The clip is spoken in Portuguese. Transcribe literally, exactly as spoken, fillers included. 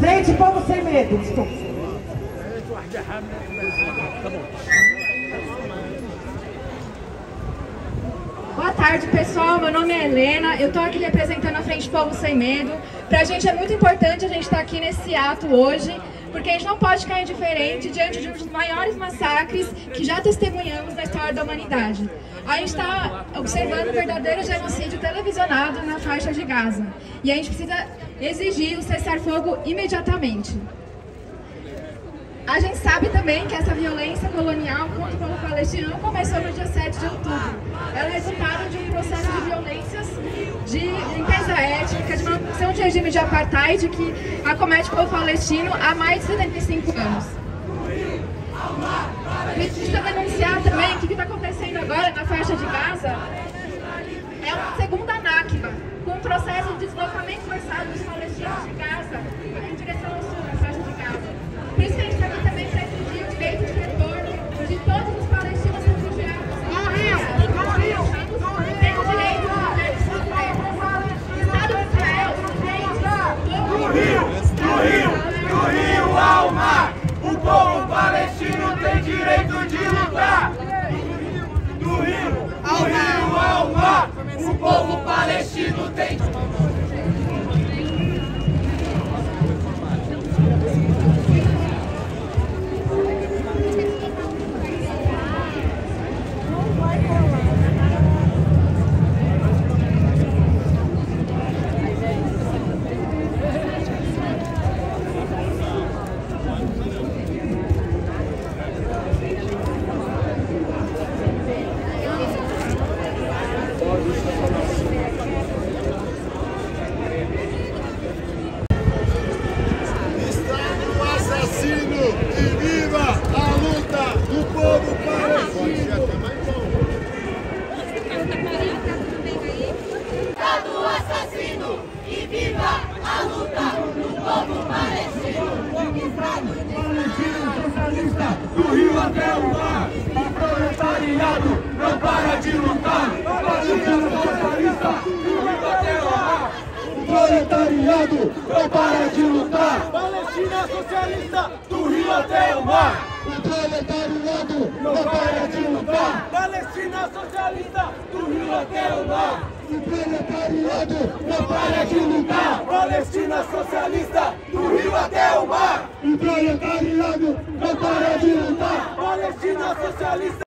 Frente Povo Sem Medo, desculpa. Boa tarde, pessoal. Meu nome é Helena. Eu estou aqui representando a Frente Povo Sem Medo. Para a gente é muito importante a gente estar aqui nesse ato hoje, porque a gente não pode ficar indiferente diante de um dos maiores massacres que já testemunhamos na história da humanidade. A gente está observando um verdadeiro genocídio televisionado na faixa de Gaza. E a gente precisa exigir o cessar-fogo imediatamente. A gente sabe também que essa violência colonial contra o povo palestino não começou no dia sete de outubro. Ela é resultado de um processo de violências, de limpeza étnica, de manutenção de regime de apartheid que acomete o povo palestino há mais de setenta e cinco anos. A gente precisa denunciar também que o que está acontecendo agora na faixa de Gaza é uma segunda Nakba, com um processo de deslocamento forçado dos palestinos de Gaza em direção ao sul, na faixa de Gaza. Por isso que a gente está aqui também para exigir o direito de retorno de todos os palestinos refugiados. No Rio! No Rio! Tem o direito de viver de sofrer. O Estado de Israel tem no Rio! No Rio! No Rio ao mar! O povo palestino tem direito de lutar! Do Rio! Do Rio ao mar! O povo palestino tem... Do Rio até o mar, o proletariado não para de lutar. Palestina socialista, do Rio até o mar, o proletariado não para de lutar. Palestina socialista, do Rio até o mar, o proletariado não para de lutar. Palestina socialista, do Rio até o mar, o proletariado não para de lutar. Palestina socialista, do Rio até o mar, o proletariado não para de lutar. Palestina socialista.